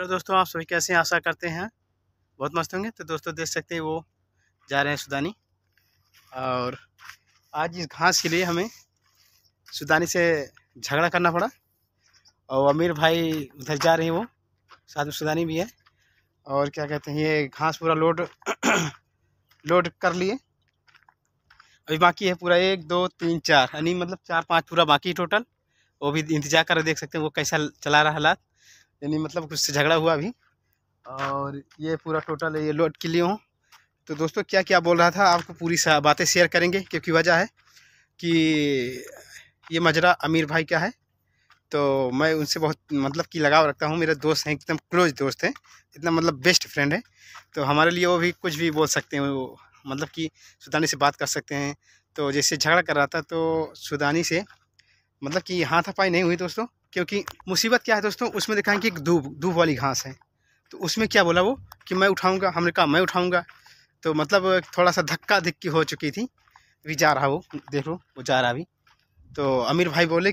दोस्तों, आप सभी कैसे हैं? आशा करते हैं बहुत मस्त होंगे। तो दोस्तों देख सकते हैं वो जा रहे हैं सुदानी, और आज इस घास के लिए हमें सुदानी से झगड़ा करना पड़ा। और अमीर भाई उधर जा रहे हैं, वो साथ में सुदानी भी है। और क्या कहते हैं, ये घास पूरा लोड लोड कर लिए। अभी बाकी है पूरा 1 2 3 4 यानी मतलब 4 5 पूरा बाकी टोटल। वो भी इंतजार कर रहे, देख सकते हैं वो कैसा चला रहा हालात, यानी मतलब कुछ से झगड़ा हुआ अभी। और ये पूरा टोटल ये लोड के लिए हूँ। तो दोस्तों क्या क्या बोल रहा था आपको पूरी बातें शेयर करेंगे, क्योंकि वजह है कि ये मजरा अमीर भाई क्या है, तो मैं उनसे बहुत मतलब कि लगाव रखता हूँ। मेरे दोस्त हैं, एकदम क्लोज दोस्त हैं, इतना मतलब बेस्ट फ्रेंड है। तो हमारे लिए वो भी कुछ भी बोल सकते हैं, वो मतलब कि सुदानी से बात कर सकते हैं। तो जैसे झगड़ा कर रहा था तो सुदानी से मतलब कि हाथापाई नहीं हुई दोस्तों, क्योंकि मुसीबत क्या है दोस्तों, उसमें दिखाएं कि एक दूब वाली घास है। तो उसमें क्या बोला वो कि मैं उठाऊंगा, हमने कहा मैं उठाऊंगा। तो मतलब थोड़ा सा धक्का धक्की हो चुकी थी। अभी जा रहा वो, देख लो वो जा रहा अभी। तो अमीर भाई बोले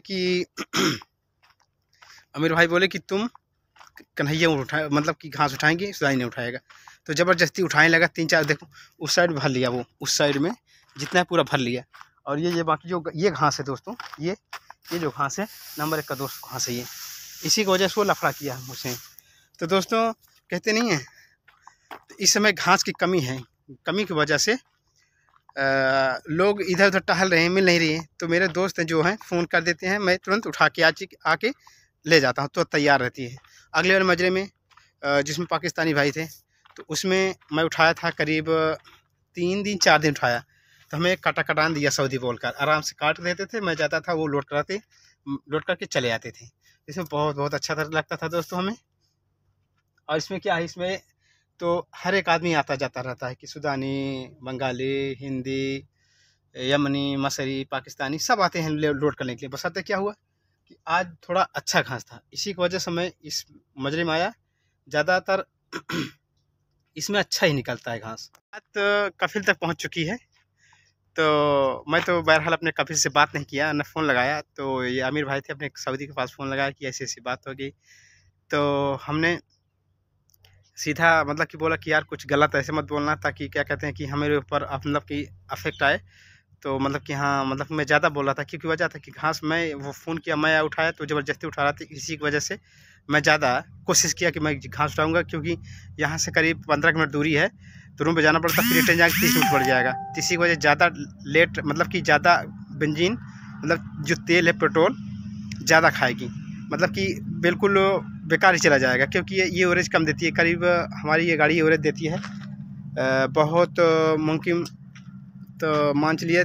कि तुम कन्हैया उठा मतलब कि घास उठाएंगे, सुदानी नहीं उठाएगा। तो ज़बरदस्ती उठाने लगा 3 4, देखो उस साइड भर लिया वो, उस साइड में जितना पूरा भर लिया। और ये बाकी जो ये घास है दोस्तों, ये जो घास है नंबर 1 का दोस्त घास है ये, इसी की वजह से वो लफड़ा किया मुझसे। तो दोस्तों कहते नहीं है, तो इस समय घास की कमी है, कमी की वजह से लोग इधर उधर टहल रहे हैं, मिल नहीं रही है। तो मेरे दोस्त जो हैं फ़ोन कर देते हैं, मैं तुरंत उठा के आके ले जाता हूँ, तो तैयार रहती है। अगले वाले मजरे में जिसमें पाकिस्तानी भाई थे, तो उसमें मैं उठाया था करीब 3 दिन 4 दिन उठाया। तो हमें कटान दिया सऊदी बोलकर, आराम से काट देते थे। मैं जाता था, वो लोड करके चले आते थे। इसमें बहुत अच्छा लगता था दोस्तों हमें। और इसमें क्या है, इसमें तो हर एक आदमी आता जाता रहता है कि सुदानी, बंगाली, हिंदी, यमनी, मसरी, पाकिस्तानी सब आते हैं लोड करने के लिए। बस आते क्या हुआ कि आज थोड़ा अच्छा घास था, इसी की वजह से मैं इस मजरे में आया। ज़्यादातर इसमें अच्छा ही निकलता है घास। बात कफिल तक पहुंच चुकी है। तो मैं तो बहरहाल अपने कफिल से बात नहीं किया, न फ़ोन लगाया। तो ये अमीर भाई थे, अपने सऊदी के पास फ़ोन लगाया कि ऐसी ऐसी बात हो गई। तो हमने सीधा मतलब कि बोला कि यार कुछ गलत ऐसे मत बोलना, ताकि क्या कहते हैं कि हमारे ऊपर मतलब कि अफेक्ट आए। तो मतलब कि हाँ, मतलब मैं ज़्यादा बोल रहा था, क्योंकि वजह था कि घास मैं वो फ़ोन किया, मैं उठाया तो ज़बरदस्ती उठा रहा था। इसी की वजह से मैं ज़्यादा कोशिश किया कि मैं घास उठाऊँगा, क्योंकि यहाँ से करीब 15 मिनट दूरी है। तो रूम पे जाना पड़ता, फिर रिटर्न जाकर 30 मिनट पड़ जाएगा। तो इसी की वजह ज़्यादा लेट मतलब कि ज़्यादा बेंजीन मतलब जो तेल है, पेट्रोल ज़्यादा खाएगी, मतलब कि बिल्कुल बेकार ही चला जाएगा। क्योंकि ये एवरेज कम देती है, करीब हमारी ये गाड़ी एवरेज देती है बहुत मुमकिन, तो मान चलिए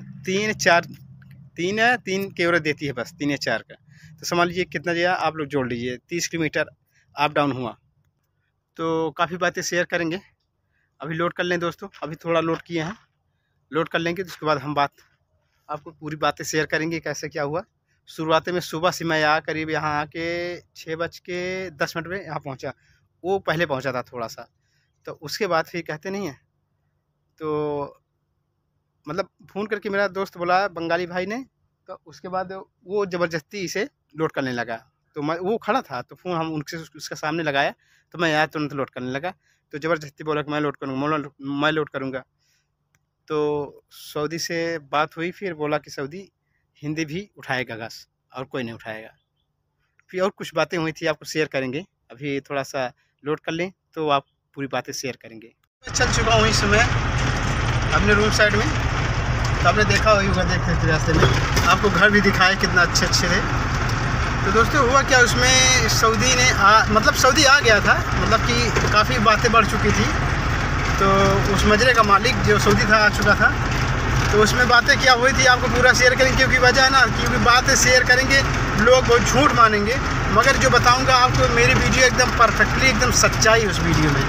3 के एवरेज देती है, बस 3 या 4 का। तो समझ लीजिए कितना दिया, आप लोग जोड़ लीजिए, 30 किलोमीटर अप डाउन हुआ। तो काफ़ी बातें शेयर करेंगे। अभी लोड कर लें दोस्तों, अभी थोड़ा लोड किए हैं, लोड कर लेंगे तो उसके बाद हम आपको पूरी बातें शेयर करेंगे कैसे क्या हुआ। शुरुआत में सुबह से मैं करीब यहाँ आके 6:10 में यहाँ पहुँचा। वो पहले पहुँचा था थोड़ा सा, तो उसके बाद फिर कहते नहीं है, तो मतलब फ़ोन करके मेरा दोस्त बोला बंगाली भाई ने। तो उसके बाद वो ज़बरदस्ती इसे लोड करने लगा। तो मैं वो खड़ा था, तो फ़ोन हम उसके सामने लगाया, तो मैं यार तुरंत लोड करने लगा। तो ज़बरदस्ती बोला कि मैं लोड करूँगा। तो सऊदी से बात हुई, फिर बोला कि सऊदी हिंदी भी उठाएगा घास, और कोई नहीं उठाएगा। फिर और कुछ बातें हुई थी, आपको शेयर करेंगे। अभी थोड़ा सा लोड कर लें तो आप पूरी बातें शेयर करेंगे। मैं चल चुका हूँ इस समय अपने रूम साइड में। तो आपने देखा होगा, देखते थे रास्ते में आपको घर भी दिखाए कितना अच्छे थे। तो दोस्तों हुआ क्या, उसमें सऊदी ने मतलब सऊदी आ गया था, मतलब कि काफ़ी बातें बढ़ चुकी थी। तो उस मजरे का मालिक जो सऊदी था आ चुका था। तो उसमें बातें क्या हुई थी आपको पूरा शेयर करेंगे, क्योंकि वजह है ना, क्योंकि बातें शेयर करेंगे लोग बहुत झूठ मानेंगे, मगर जो बताऊंगा आपको मेरी वीडियो एकदम परफेक्टली एकदम सच्चाई उस वीडियो में।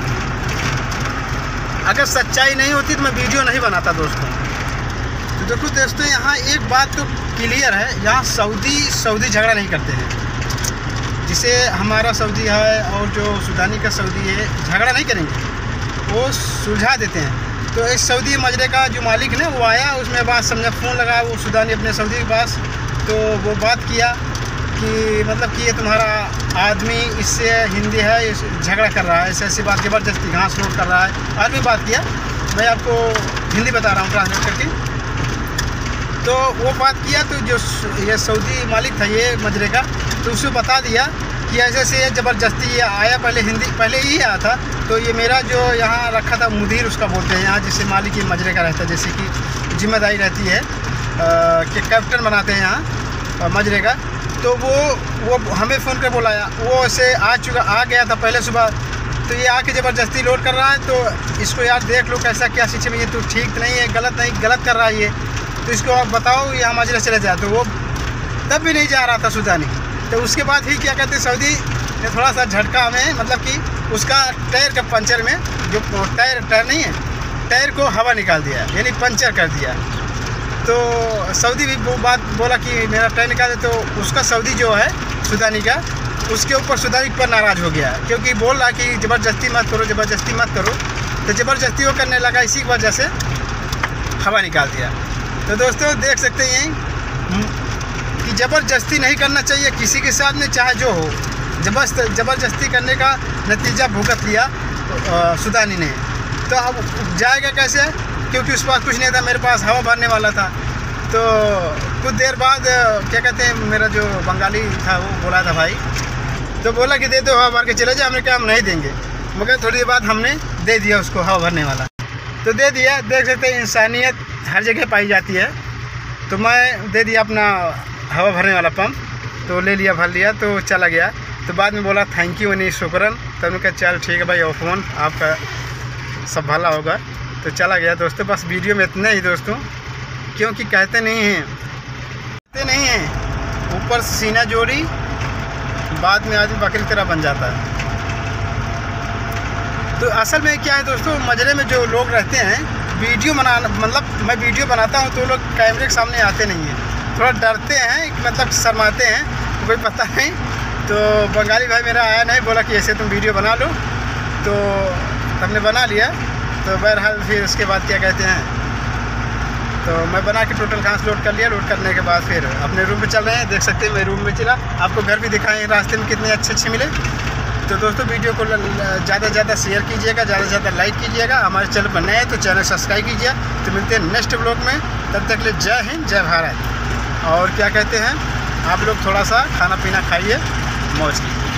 अगर सच्चाई नहीं होती तो मैं वीडियो नहीं बनाता दोस्तों। तो देखो दोस्तों, यहाँ एक बात तो क्लियर है, यहाँ सऊदी झगड़ा नहीं करते हैं। जिसे हमारा सऊदी है और जो सुदानी का सऊदी है, झगड़ा नहीं करेंगे, वो सुलझा देते हैं। तो इस सऊदी मजरे का जो मालिक है ना, वो आया, उसमें बात समझा, फ़ोन लगा वो सुदानी अपने सऊदी के पास। तो वो बात किया कि मतलब कि ये तुम्हारा आदमी इससे हिंदी है, झगड़ा कर रहा है, ऐसी ऐसी बात, ज़बरदस्ती घास लोड कर रहा है। आदमी बात किया, मैं आपको हिंदी बता रहा हूँ ट्रांसलेट करके। तो वो बात किया, तो जो ये सऊदी मालिक था ये मजरे का, तो उसे बता दिया कि ऐसे ऐसे ज़बरदस्ती ये आया, पहले ही आया था। तो ये मेरा जो यहाँ रखा था मुदीर, उसका बोलते हैं यहाँ, जिससे मालिक ये मजरे का रहता है, जैसे कि जिम्मेदारी रहती है कि कैप्टन बनाते हैं यहाँ मजरे का। तो वो हमें फ़ोन कर बुलाया, वो ऐसे आ गया था पहले सुबह। तो ये आके ज़बरदस्ती लोड कर रहा है, तो इसको यार देख लो कैसा क्या शिक्षा में, ये तो ठीक नहीं है, गलत कर रहा है ये, तो इसको आप बताओ यहाँ मजरे चले जाए। तो वो तब भी नहीं जा रहा था सुदानी। तो उसके बाद ही क्या कहते हैं, सऊदी ने थोड़ा सा झटका हमें, मतलब कि उसका टायर का पंचर में जो टायर नहीं है, टायर को हवा निकाल दिया, यानी पंचर कर दिया। तो सऊदी भी वो बात बोला कि मेरा टायर निकाल दे। तो उसका सऊदी जो है सुदानी का, उसके ऊपर सुदानी पर नाराज़ हो गया, क्योंकि बोल रहा कि ज़बरदस्ती मत करो। तो ज़बरदस्ती वो करने लगा, इसी वजह से हवा निकाल दिया। तो दोस्तों देख सकते हैं कि ज़बरदस्ती नहीं करना चाहिए किसी के साथ में, चाहे जो हो। ज़बरदस्ती करने का नतीजा भुगत लिया सुदानी ने। तो अब जाएगा कैसे, क्योंकि उस पास कुछ नहीं था, मेरे पास हवा भरने वाला था। तो कुछ देर बाद क्या कहते हैं, मेरा जो बंगाली था वो बोला था भाई, तो बोला कि दे दो हवा भर के चले जाए। हमने कहा हम नहीं देंगे, मगर थोड़ी देर बाद हमने दे दिया उसको हवा भरने वाला, तो दे दिया। देख सकते हैं इंसानियत हर जगह पाई जाती है। तो मैं दे दिया अपना हवा भरने वाला पंप, तो ले लिया, भर लिया, तो चला गया। तो बाद में बोला थैंक यू नहीं शुक्रन। तो उन्होंने कहा चल ठीक है भाई, और फ़ोन आपका सब भला होगा। तो चला गया दोस्तों। बस वीडियो में इतना ही दोस्तों, क्योंकि कहते नहीं हैं ऊपर सीना जोड़ी, बाद में आदमी बकरी तरह बन जाता है। तो असल में क्या है दोस्तों, मजरे में जो लोग रहते हैं, वीडियो बनाना, मतलब मैं वीडियो बनाता हूँ तो लोग कैमरे के सामने आते नहीं हैं, थोड़ा डरते हैं, मतलब शर्माते हैं, कोई पता नहीं। तो बंगाली भाई मेरा आया नहीं, बोला कि ऐसे तुम वीडियो बना लो, तो हमने बना लिया। तो बहरहाल फिर उसके बाद क्या कहते हैं, तो मैं बना के टोटल घास लोड कर लिया। लोड करने के बाद फिर अपने रूम पे चल रहे हैं। देख सकते हैं मैं रूम में चला, आपको घर भी दिखाएं रास्ते में कितने अच्छे मिले। तो दोस्तों वीडियो को ज़्यादा से ज़्यादा शेयर कीजिएगा, ज़्यादा से ज़्यादा लाइक कीजिएगा। हमारे चैनल पर नए हैं तो चैनल सब्सक्राइब कीजिए। तो मिलते हैं नेक्स्ट ब्लॉग में, तब तक के लिए जय हिंद जय भारत। और क्या कहते हैं, आप लोग थोड़ा सा खाना पीना खाइए, मौज कीजिए।